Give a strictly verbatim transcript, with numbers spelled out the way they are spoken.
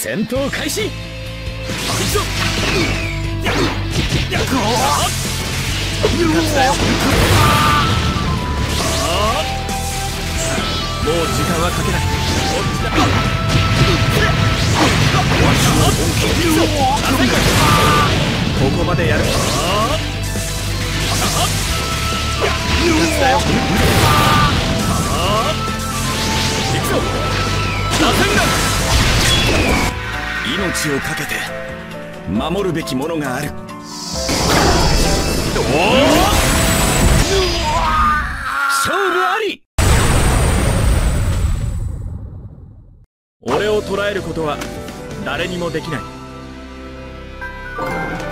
戦闘開始。もう時間はかけない。ここまでやる。命をかけて守るべきものがある。勝負あり。俺を捕らえることは誰にもできない。